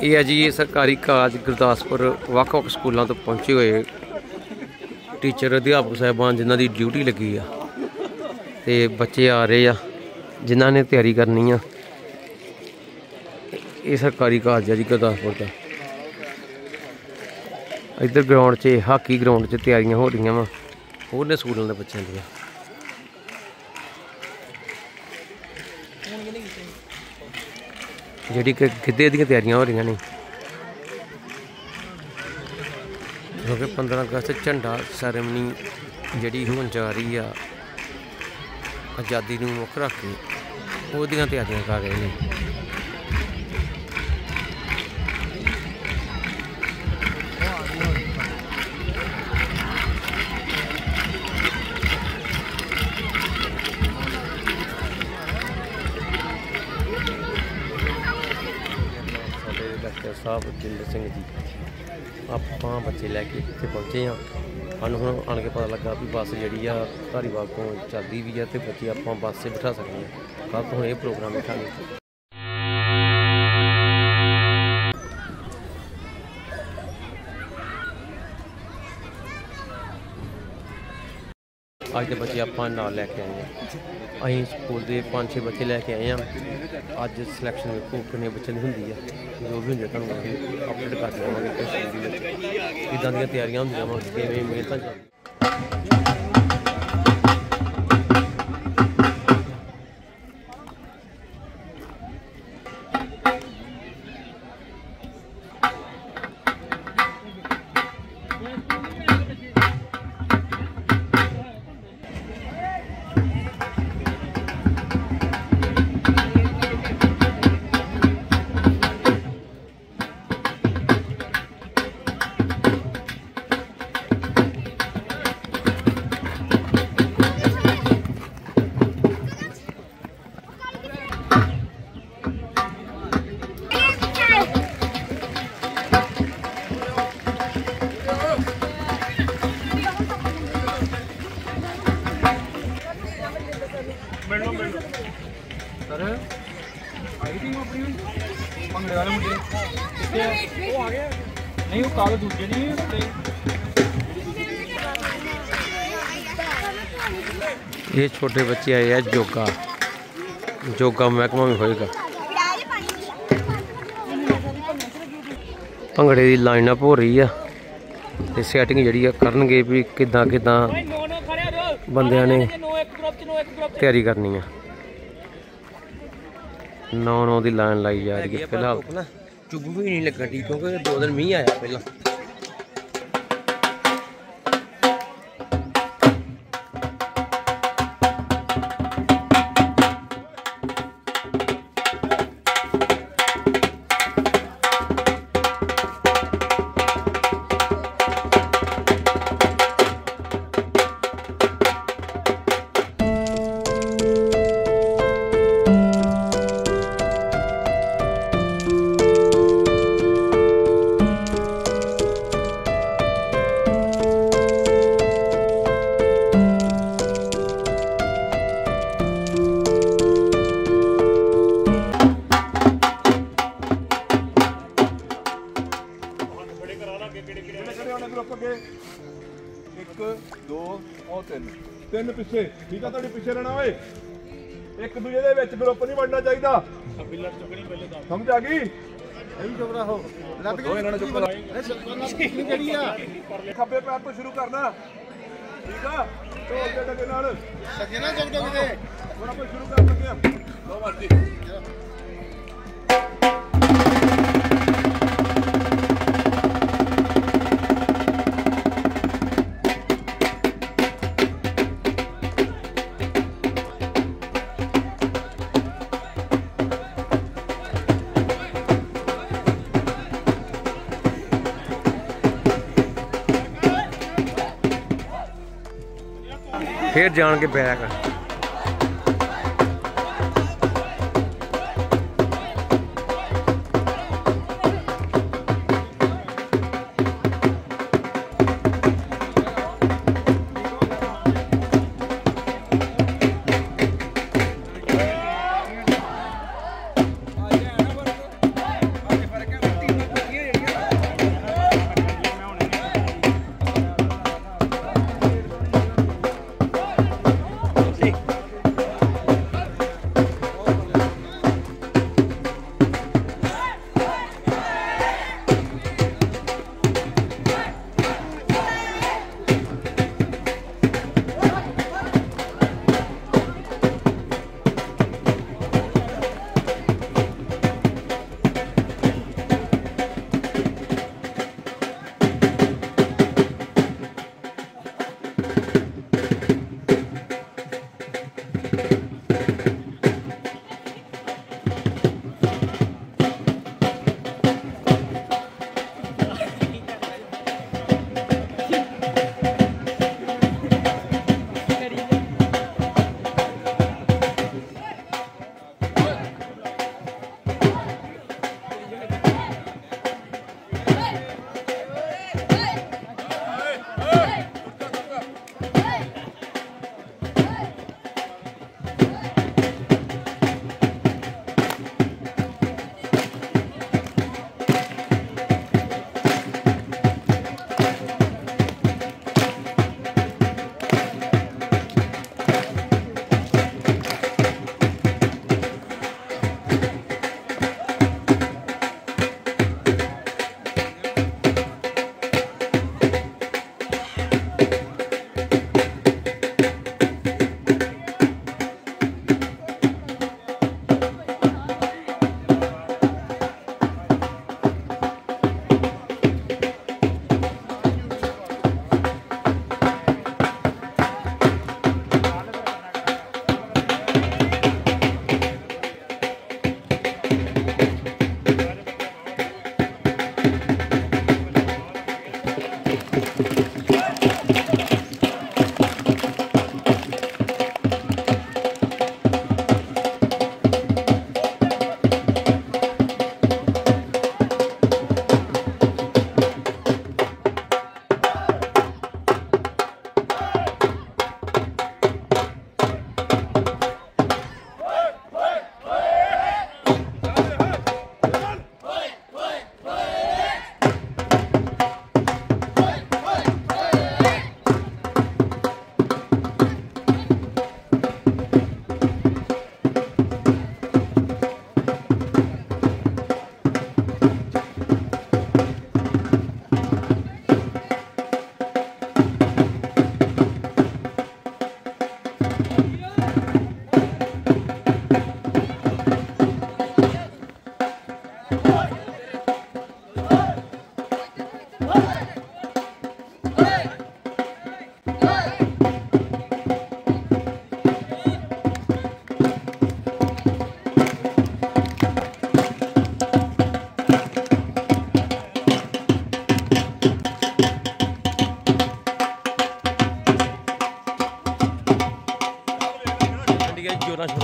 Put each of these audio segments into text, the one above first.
ਇਹ ਹੈ ਜੀ ਸਰਕਾਰੀ ਕਾਲਜ ਗੁਰਦਾਸਪੁਰ ਵੱਖ-ਵੱਖ ਸਕੂਲਾਂ ਤੋਂ ਪਹੁੰਚੇ ਹੋਏ ਟੀਚਰ ਅਧਿਆਪਕ ਸਾਹਿਬਾਨ ਜਿਨ੍ਹਾਂ ਦੀ ਡਿਊਟੀ ਲੱਗੀ ਆ ਤੇ ਬੱਚੇ ਆ ਰਹੇ ਆ ਜਿਨ੍ਹਾਂ ਨੇ ਤਿਆਰੀ ਕਰਨੀ ਆ। ਇਹ ਸਰਕਾਰੀ ਕਾਲਜ ਹੈ ਜੀ ਗੁਰਦਾਸਪੁਰ ਦਾ। ਇੱਧਰ ਗਰਾਊਂਡ 'ਚ ਹਾਕੀ ਗਰਾਊਂਡ 'ਚ ਤਿਆਰੀਆਂ ਹੋ ਰਹੀਆਂ ਵਾ ਹੋਰਨੇ ਸਕੂਲਾਂ ਦੇ ਬੱਚਿਆਂ ਦੀਆਂ। ਜਿਹੜੀ ਕਿ ਗਿੱਧੇ ਦੀਆਂ ਤਿਆਰੀਆਂ ਹੋ ਰਹੀਆਂ ਨੇ ਕਿਉਂਕਿ 15 ਅਗਸਤ ਝੰਡਾ ਸੈਰੇਮਨੀ ਜਿਹੜੀ ਹੋਣ ਜਾ ਰਹੀ ਆ ਆਜ਼ਾਦੀ ਨੂੰ ਮੁੱਖ ਰੱਖ ਕੇ ਉਹਦੀਆਂ ਤਿਆਰੀਆਂ ਕਰ ਰਹੇ ਨੇ। ਸਾਹਿਬ ਜਿੰਦਰ ਸਿੰਘ ਜੀ ਆਪਾਂ ਬੱਚੇ ਲੈ ਕੇ ਇੱਥੇ ਪਹੁੰਚੇ ਹਾਂ। ਸਾਨੂੰ ਹੁਣ ਆਣ ਕੇ ਪਤਾ ਲੱਗਾ ਵੀ ਬੱਸ ਜਿਹੜੀ ਆ ਧਾਰੀਵਾਲ ਤੋਂ ਚੱਲਦੀ ਵੀ ਆ ਤੇ ਬੱਚੇ ਆਪਾਂ ਬੱਸ 'ਤੇ ਬਿਠਾ ਸਕਦੇ ਹਾਂ। ਕੱਲ੍ਹ ਤੋਂ ਹੁਣ ਇਹ ਪ੍ਰੋਗਰਾਮ ਬਿਠਾਂਗੇ। ਅੱਜ ਦੇ ਬੱਚੇ ਆਪਾਂ ਨਾਲ ਲੈ ਕੇ ਆਏ ਹਾਂ। ਅਸੀਂ ਸਕੂਲ ਦੇ 5-6 ਬੱਚੇ ਲੈ ਕੇ ਆਏ ਹਾਂ। ਅੱਜ ਸਿਲੈਕਸ਼ਨ ਵੇਖੋ ਕਿੰਨੇ ਬੱਚਿਆਂ ਦੀ ਹੁੰਦੀ ਆ, ਜੋ ਵੀ ਹੁੰਦੇ ਤੁਹਾਨੂੰ ਅਸੀਂ ਅਪਡੇਟ ਕਰ ਦੇਵਾਂਗੇ ਕਿ ਸਕੂਲ ਦੇ ਵਿੱਚ ਕਿੱਦਾਂ ਦੀਆਂ ਤਿਆਰੀਆਂ ਹੁੰਦੀਆਂ ਵਾ, ਕਿਵੇਂ ਮਿਹਨਤਾਂ ਚੱਲਦੀਆਂ। ਭੰਗੜੇ ਵਾਲੇ ਮੁੰਡੇ ਕਿੱਥੇ ਉਹ ਆ ਗਏ ਨਹੀਂ ਉਹ ਕਾਲ ਦੂਜੇ ਨਹੀਂ ਇਹ ਛੋਟੇ ਬੱਚੇ ਆਏ ਆ ਜੋਗਾ ਮਹਿਕਮਾ ਵੀ ਹੋਏਗਾ। ਭੰਗੜੇ ਦੀ ਲਾਈਨ ਅਪ ਹੋ ਰਹੀ ਆ ਤੇ ਸੈਟਿੰਗ ਜਿਹੜੀ ਆ ਕਰਨਗੇ ਵੀ ਕਿੱਦਾਂ ਬੰਦਿਆਂ ਨੇ ਤਿਆਰੀ ਕਰਨੀ ਆ। 9 ਦੀ ਲਾਈਨ ਲਾਈ ਜਾ ਰਹੀ ਹੈ। ਫਿਲਹਾਲ ਚੁੱਭ ਵੀ ਨਹੀਂ ਲੱਗਣੀ ਕਿਉਂਕਿ 2 ਦਿਨ ਮੀਂਹ ਆਇਆ ਪਹਿਲਾਂ। ਇੱਕ ਦੋ ਉਹ ਤਿੰਨ ਪਿੱਛੇ ਠੀਕ ਆ। ਤੁਹਾਡੇ ਪਿੱਛੇ ਰਹਿਣਾ ਓਏ। ਇੱਕ ਦੂਜੇ ਦੇ ਵਿੱਚ ਗਰੁੱਪ ਨਹੀਂ ਵੜਨਾ ਚਾਹੀਦਾ। ਸਮਝ ਆ ਗਈ? ਇਹ ਵੀ ਚੁੱਪ ਰਹੋ। ਲੱਗ ਗਈ ਇਹਨਾਂ ਨੂੰ ਚੁੱਪ ਜਿਹੜੀ ਆ ਖੱਬੇ ਪੈਰ ਤੋਂ ਸ਼ੁਰੂ ਕਰਨਾ ਠੀਕ ਆ। ਢੋਲ ਦੇ ਡੱਗੇ ਨਾਲ ਸੱਜੇ ਨਾਲ ਜਗ ਜਗ ਦੇ ਹੁਣ ਆਪਾਂ ਸ਼ੁਰੂ ਕਰਨ ਲੱਗੇ ਆ। ਲਓ ਮਰਜੀ फिर जान के बैक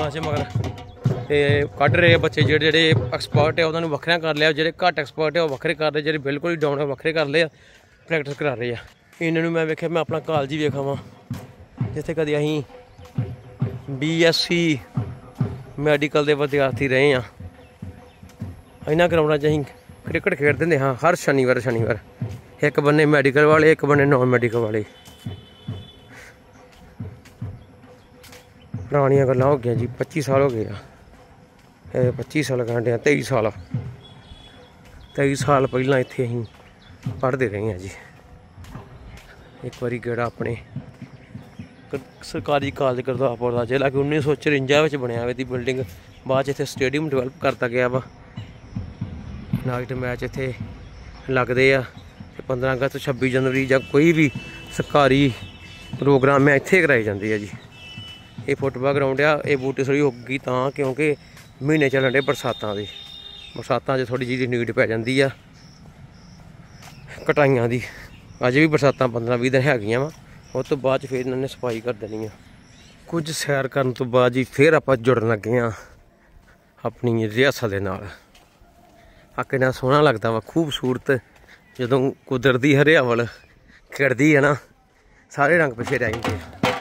ਕਲਾਸ 'ਚ ਮਗਰ ਤੇ ਕੱਢ ਰਹੇ ਬੱਚੇ ਜਿਹੜੇ ਐਕਸਪਰਟ ਹੈ ਉਹਨਾਂ ਨੂੰ ਵੱਖਰਾ ਕਰ ਲਿਆ, ਜਿਹੜੇ ਘੱਟ ਐਕਸਪਰਟ ਹੈ ਉਹ ਵੱਖਰੇ ਕਰ ਰਹੇ, ਜਿਹੜੇ ਬਿਲਕੁਲ ਹੀ ਡਾਊਨ ਹੈ ਵੱਖਰੇ ਕਰ ਲਏ ਆ, ਪ੍ਰੈਕਟਿਸ ਕਰਾ ਰਹੇ ਆ। ਇਹਨਾਂ ਨੂੰ ਮੈਂ ਵੇਖਿਆ, ਮੈਂ ਆਪਣਾ ਕਾਲਜ ਹੀ ਵੇਖਾ ਵਾਂ ਜਿੱਥੇ ਕਦੇ ਅਸੀਂ BSc ਮੈਡੀਕਲ ਦੇ ਵਿਦਿਆਰਥੀ ਰਹੇ ਹਾਂ। ਇਹਨਾਂ ਗਰਾਊਂਡਾਂ 'ਚ ਅਸੀਂ ਕ੍ਰਿਕਟ ਖੇਡਦੇ ਹੁੰਦੇ ਹਾਂ ਹਰ ਸ਼ਨੀਵਾਰ। ਇੱਕ ਬੰਨੇ ਮੈਡੀਕਲ ਵਾਲੇ, ਇੱਕ ਬੰਨੇ ਨੌਨ ਮੈਡੀਕਲ ਵਾਲੇ। ਪੁਰਾਣੀਆਂ ਗੱਲਾਂ ਹੋ ਗਈਆਂ ਜੀ, 25 ਸਾਲ ਹੋ ਗਏ ਆ। ਇਹ 25 ਸਾਲ ਕਹਿੰਦੇ ਆ, 23 ਸਾਲ ਪਹਿਲਾਂ ਇੱਥੇ ਅਸੀਂ ਪੜ੍ਹਦੇ ਰਹੇ ਹਾਂ ਜੀ। ਇੱਕ ਵਾਰੀ ਗੇੜਾ ਆਪਣੇ ਸਰਕਾਰੀ ਕਾਲਜ ਗੁਰਦਾਸਪੁਰ ਦਾ, ਜਿਹੜਾ ਕਿ 1954 ਵਿੱਚ ਬਣਿਆ ਹੋਇਆ ਦੀ ਬਿਲਡਿੰਗ। ਬਾਅਦ 'ਚ ਇੱਥੇ ਸਟੇਡੀਅਮ ਡਿਵੈਲਪ ਕਰਤਾ ਗਿਆ ਵਾ। ਨਾਈਟ ਮੈਚ ਇੱਥੇ ਲੱਗਦੇ ਆ ਤੇ 15 ਅਗਸਤ 26 ਜਨਵਰੀ ਜਾਂ ਕੋਈ ਵੀ ਸਰਕਾਰੀ ਪ੍ਰੋਗਰਾਮ ਹੈ ਇੱਥੇ ਕਰਾਏ ਜਾਂਦੇ ਆ ਜੀ। ਇਹ ਫੁੱਟਬਾਲ ਗਰਾਊਂਡ ਆ। ਇਹ ਬੂਟੇ ਥੋੜ੍ਹੀ ਹੋ ਗਈ ਤਾਂ ਕਿਉਂਕਿ ਮਹੀਨੇ ਚੱਲਣ ਡੇ ਬਰਸਾਤਾਂ 'ਚ ਥੋੜ੍ਹੀ ਜਿਹੀ ਨੀਡ ਪੈ ਜਾਂਦੀ ਆ ਕਟਾਈਆਂ ਦੀ। ਅੱਜ ਵੀ ਬਰਸਾਤਾਂ 15-20 ਦਿਨ ਹੈਗੀਆਂ ਵਾ, ਉਸ ਤੋਂ ਬਾਅਦ 'ਚ ਫਿਰ ਇਹਨਾਂ ਨੇ ਸਫਾਈ ਕਰ ਦੇਣੀ ਆ। ਕੁਝ ਸੈਰ ਕਰਨ ਤੋਂ ਬਾਅਦ ਜੀ ਫਿਰ ਆਪਾਂ ਜੁੜਨ ਲੱਗੇ ਹਾਂ ਆਪਣੀ ਰਿਆਸਤ ਦੇ ਨਾਲ। ਆ ਕਿੰਨਾ ਸੋਹਣਾ ਲੱਗਦਾ ਵਾ, ਖੂਬਸੂਰਤ ਜਦੋਂ ਕੁਦਰਤੀ ਹਰਿਆਵਲ ਖਿੜਦੀ ਹੈ ਨਾ, ਸਾਰੇ ਰੰਗ ਪਿੱਛੇ ਰਹਿ ਜਾਂਦੇ ਆ।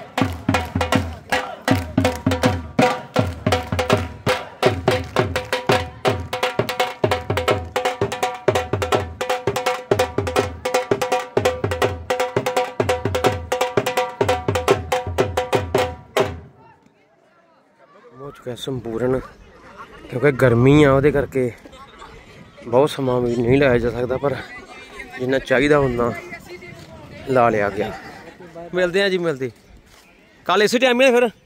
ਹੋ ਚੁੱਕਿਆ ਸੰਪੂਰਨ, ਕਿਉਂਕਿ ਗਰਮੀ ਆ ਉਹਦੇ ਕਰਕੇ ਬਹੁਤ ਸਮਾਂ ਵੀ ਨਹੀਂ ਲਾਇਆ ਜਾ ਸਕਦਾ, ਪਰ ਜਿੰਨਾ ਚਾਹੀਦਾ ਉਨਾ ਲਾ ਲਿਆ ਗਿਆ। ਮਿਲਦੇ ਆ ਜੀ, ਮਿਲਦੇ ਕੱਲ ਇਸੇ ਟਾਈਮ ਹੈ। ਫਿਰ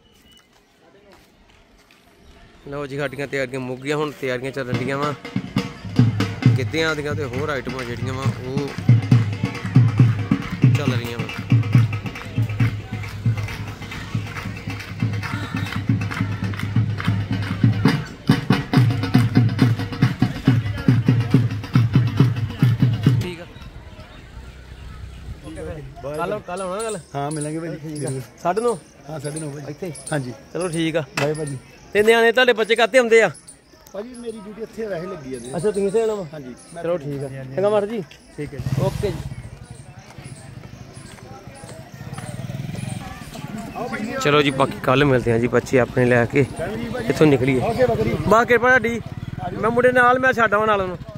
ਲਓ ਜੀ, ਸਾਡੀਆਂ ਤਿਆਰੀਆਂ ਮੁੱਕ ਗਈਆਂ, ਹੁਣ ਤਿਆਰੀਆਂ ਚੱਲਣ ਡੀਆਂ ਵਾ ਗਿੱਧਿਆਂ ਦੀਆਂ ਤੇ ਹੋਰ ਆਈਟਮਾਂ ਜਿਹੜੀਆਂ ਵਾ ਉਹ ਚੱਲ ਰਹੀਆਂ ਵਾ। ਕੱਲ ਆਉਣਾ ਗੱਲ? ਹਾਂ ਮਿਲਾਂਗੇ ਭਾਜੀ। 9:30? ਹਾਂ 9:30 ਵਜੇ ਇੱਥੇ? ਹਾਂਜੀ ਚਲੋ ਠੀਕ ਆ। ਬਾਏ ਭਾਜੀ। ਤੇ ਨਿਆਣੇ ਤੁਹਾਡੇ ਬੱਚੇ ਕਾਹਤੇ ਆਉਂਦੇ ਆ? ਭਾਜੀ ਮੇਰੀ ਡਿਊਟੀ ਇੱਥੇ ਵੈਸੇ ਲੱਗੀ ਆ ਜੀ। ਅੱਛਾ, ਤੁਸੀਂ ਇੱਥੇ ਆਉਣਾ ਵਾ? ਹਾਂਜੀ ਚਲੋ ਠੀਕ ਆ। ਚੰਗਾ ਮਾਰ ਜੀ। ਠੀਕ ਹੈ ਜੀ, ਓਕੇ ਜੀ। ਚਲੋ ਜੀ, ਬਾਕੀ ਕੱਲ ਮਿਲਦੇ ਆ ਜੀ। ਬੱਚੇ ਆਪਣੇ ਲੈ ਕੇ ਇੱਥੋਂ ਨਿਕਲੀਏ। ਬਾਕੀ ਤੁਹਾਡੀ ਮੈਂ ਮੁੰਡੇ ਨਾਲ ਮੈਂ ਛੱਡ ਆਵਾਂ ਨਾਲ ਉਹਨੂੰ।